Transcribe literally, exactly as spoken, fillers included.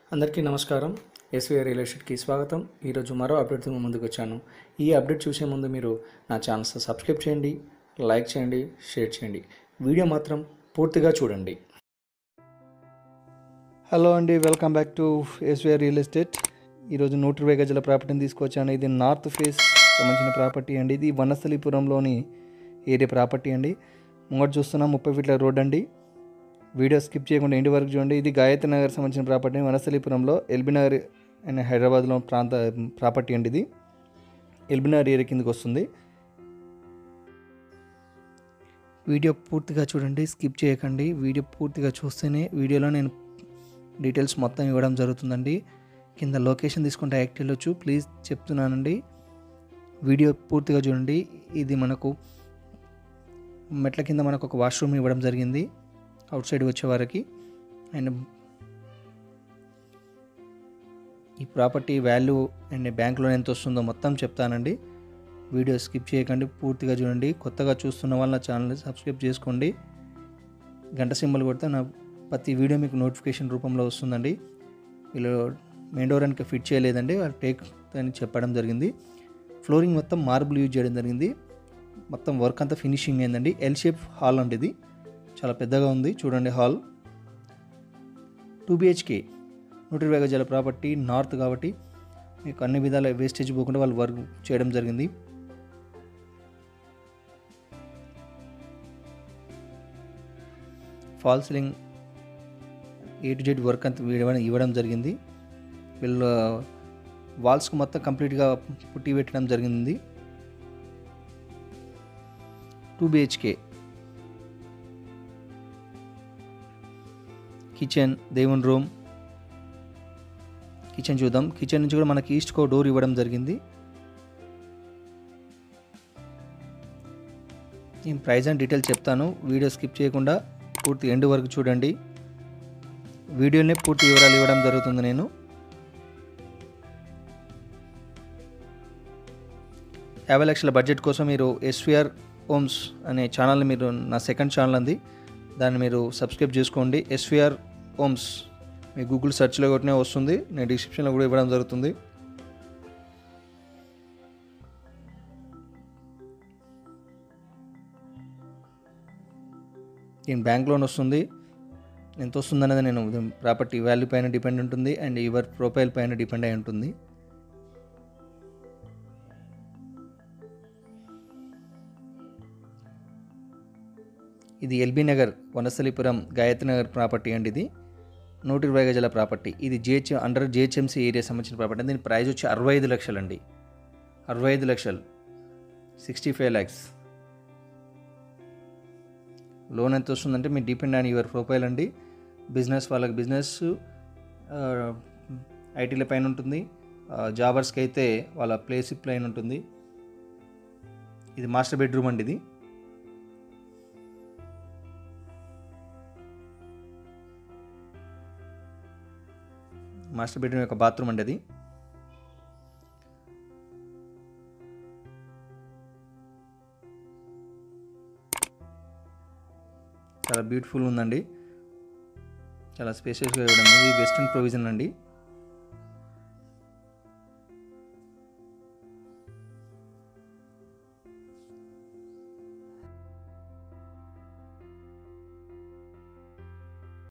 అందరికీ నమస్కారం. SVR real ఎస్టేట్కి స్వాగతం. ఈరోజు మరో అప్డేట్తో ముందుకు వచ్చాను. ఈ అప్డేట్ చూసే ముందు మీరు నా ఛానల్స్ సబ్స్క్రైబ్ చేయండి, లైక్ చేయండి, షేర్ చేయండి. వీడియో మాత్రం పూర్తిగా చూడండి. హలో అండి, welcome back to SVR real estate. ఈరోజు నూట ఇరవై గజల ప్రాపర్టీని తీసుకొచ్చాను. ఇది నార్త్ ఫేస్ సంబంధించిన ప్రాపర్టీ అండి. ఇది వనస్థలిపురంలోని ఏరియా ప్రాపర్టీ అండి. ముంగట చూస్తున్న ముప్పై ఫీట్ల రోడ్ అండి. వీడియో స్కిప్ చేయకుండా ఇంటి వరకు చూడండి. ఇది గాయత్రి నగర్ సంబంధించిన ప్రాపర్టీ. వనస్థలిపురంలో ఎల్బీ నగర్ అండ్ హైదరాబాద్లో ప్రాంత ప్రాపర్టీ అండి. ఇది ఎల్బీ నగర్ ఏరియా కిందకి వస్తుంది. వీడియో పూర్తిగా చూడండి, స్కిప్ చేయకండి. వీడియో పూర్తిగా చూస్తేనే వీడియోలో నేను డీటెయిల్స్ మొత్తం ఇవ్వడం జరుగుతుందండి. కింద లొకేషన్ తీసుకుంటే యాక్ట్ వెళ్ళొచ్చు. ప్లీజ్ చెప్తున్నానండి, వీడియో పూర్తిగా చూడండి. ఇది మనకు మెట్ల కింద మనకు ఒక వాష్రూమ్ ఇవ్వడం జరిగింది అవుట్ సైడ్ వచ్చే వారికి. అండ్ ఈ property value and bank loan ఎంత వస్తుందో మొత్తం చెప్తానండి. వీడియో స్కిప్ చేయకండి, పూర్తిగా చూడండి. కొత్తగా చూస్తున్న వాళ్ళ ఛానల్ని సబ్స్క్రైబ్ చేసుకోండి. గంట సింబల్ కొడితే నా ప్రతి వీడియో మీకు నోటిఫికేషన్ రూపంలో వస్తుందండి. వీళ్ళు మెయిన్ డోర్ అని ఫిట్ చేయలేదండి, వాళ్ళు టేక్ అని చెప్పడం జరిగింది. ఫ్లోరింగ్ మొత్తం మార్బుల్ యూజ్ చేయడం జరిగింది. మొత్తం వర్క్ అంతా ఫినిషింగ్ అయిందండి. ఎల్ షేప్ హాల్ అండి. ఇది చాలా పెద్దగా ఉంది, చూడండి హాల్. టూ బిహెచ్కే నూట ఇరవై గజాల ప్రాపర్టీ, నార్త్ కాబట్టి మీకు అన్ని విధాల వేస్టేజ్ పోకుండా వాళ్ళు వర్క్ చేయడం జరిగింది. Fall ceiling A to Z work అంతా ఇవ్వడం ఇవ్వడం జరిగింది. వీళ్ళు వాల్స్కి మొత్తం కంప్లీట్గా పుట్టి పెట్టడం జరిగింది. టూ బిహెచ్కే కిచెన్, దేవుని రూమ్, కిచెన్ చూద్దాం. కిచెన్ నుంచి కూడా మనకి ఈస్ట్ కో డోర్ ఇవ్వడం జరిగింది. నేను ప్రైస్ అండ్ డీటెయిల్స్ చెప్తాను, వీడియో స్కిప్ చేయకుండా పూర్తి ఎండ్ వరకు చూడండి. వీడియోనే పూర్తి వివరాలు ఇవ్వడం జరుగుతుంది. నేను యాభై లక్షల బడ్జెట్ కోసం మీరు ఎస్వీఆర్ హోమ్స్ అనే ఛానల్ని, మీరు నా సెకండ్ ఛానల్ అంది, దాన్ని మీరు సబ్స్క్రైబ్ చేసుకోండి. ఎస్వీఆర్ హోమ్స్ మీ గూగుల్ సెర్చ్లో కొట్టినే వస్తుంది. నేను డిస్క్రిప్షన్లో కూడా ఇవ్వడం జరుగుతుంది. దీని బ్యాంక్ లోన్ వస్తుంది. ఎంత వస్తుంది అనేది నేను ప్రాపర్టీ వాల్యూ పైన డిపెండ్ ఉంటుంది అండ్ యువర్ ప్రొఫైల్ పైన డిపెండ్ అయి ఉంటుంది. ఇది ఎల్బీ నగర్ వనస్థలిపురం గాయత్రి నగర్ ప్రాపర్టీ అండి. ఇది నూట ఇరవై గజాల ప్రాపర్టీ. ఇది జిహెచ్ అండర్ జిహెచ్ఎంసీ ఏరియా సంబంధించిన ప్రాపర్టీ. దీని ప్రైస్ వచ్చి అరవై ఐదు లక్షలు అండి. అరవై ఐదు లక్షలు సిక్స్టీ ఫైవ్ ల్యాక్స్. లోన్ ఎంత వస్తుందంటే మీ డిపెండ్ ఆన్ యువర్ ప్రొఫైల్ అండి. బిజినెస్ వాళ్ళకి బిజినెస్, ఐటీల పైన ఉంటుంది. జాబర్స్కి అయితే వాళ్ళ ప్లేస్ పైన ఉంటుంది. ఇది మాస్టర్ బెడ్రూమ్ అండి. ఇది మాస్టర్ బెడ్రూమ్ యొక్క బాత్రూమ్ అండి. అది చాలా బ్యూటిఫుల్ ఉందండి, చాలా స్పేషియస్గా ఇవ్వడం. ఇది వెస్టర్న్ ప్రొవిజన్ అండి.